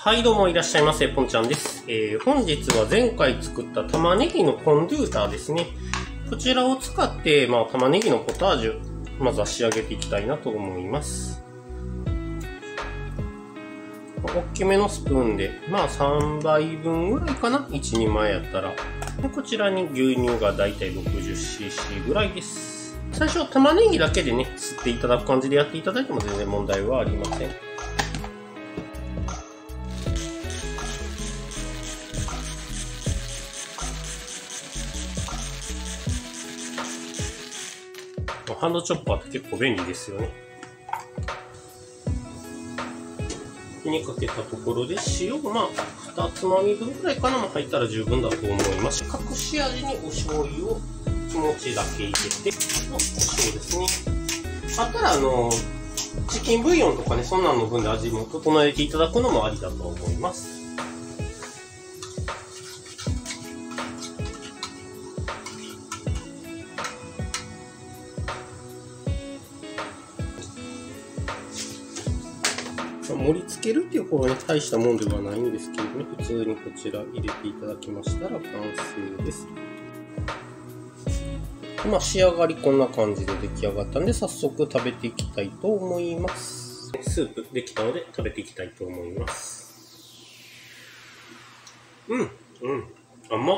はい、どうもいらっしゃいませ、ぽんちゃんです。本日は前回作った玉ねぎのコンドゥーターですね。こちらを使って、玉ねぎのポタージュ、まずは仕上げていきたいなと思います。大きめのスプーンで、3倍分ぐらいかな ?1、2枚やったら。でこちらに牛乳がだいたい 60cc ぐらいです。最初は玉ねぎだけでね、吸っていただく感じでやっていただいても全然問題はありません。ハンドチョッパーって結構便利ですよね。火にかけたところで塩2つまみ分くらいかな入ったら十分だと思います。隠し味にお醤油を気持ちだけ入れて、お醤油ですね。あったらチキンブイヨンとかね、そんなんの分で味も整えていただくのもありだと思います。盛り付けるっていう方に大したもんではないんですけれどね、普通にこちら入れていただきましたら完成です。仕上がりこんな感じで出来上がったんで、早速食べていきたいと思います。スープできたので食べていきたいと思います。甘っ。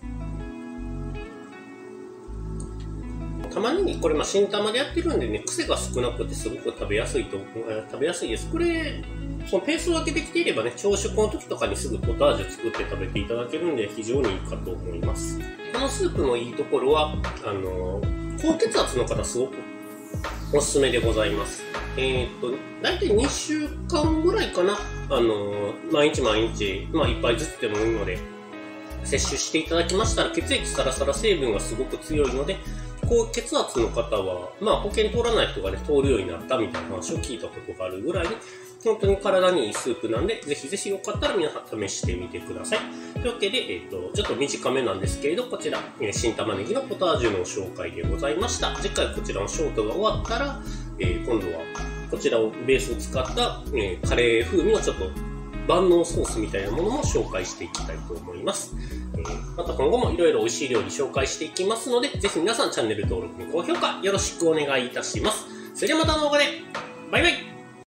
玉ねぎ、これ新玉でやってるんでね、癖が少なくてすごく食べやすいです。これ、そのペース分けできていればね、朝食の時とかにすぐポタージュ作って食べていただけるんで非常にいいかと思います。このスープのいいところは、高血圧の方すごくおすすめでございます。だいたい2週間ぐらいかな、毎日、1杯ずつでもいいので、摂取していただきましたら、血液サラサラ成分がすごく強いので、高血圧の方は、保険通らない人がね、通るようになったみたいな話を聞いたことがあるぐらいに、本当に体にいいスープなんで、ぜひぜひよかったら皆さん試してみてください。というわけで、ちょっと短めなんですけれど、こちら、新玉ねぎのポタージュの紹介でございました。次回こちらのショートが終わったら、今度はこちらをベースを使った、カレー風味のちょっと万能ソースみたいなものも紹介していきたいと思います。また今後もいろいろ美味しい料理紹介していきますので、ぜひ皆さんチャンネル登録、高評価よろしくお願いいたします。それではまた動画で、バイバイ。